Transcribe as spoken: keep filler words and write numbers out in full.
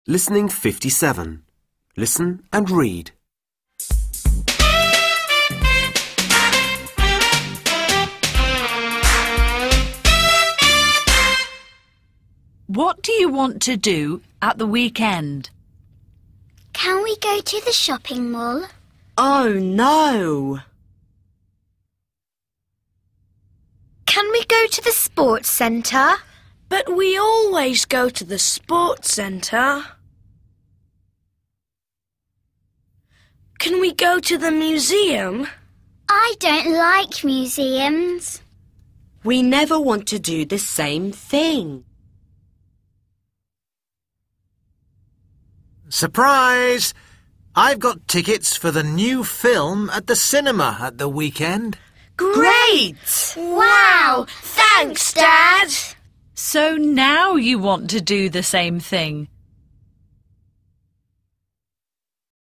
Listening fifty-seven. Listen and read. What do you want to do at the weekend? Can we go to the shopping mall? Oh, no. Can we go to the sports centre? But we always go to the sports centre. Can we go to the museum? I don't like museums. We never want to do the same thing. Surprise! I've got tickets for the new film at the cinema at the weekend. Great! Wow! Thanks, Dad! So now you want to do the same thing.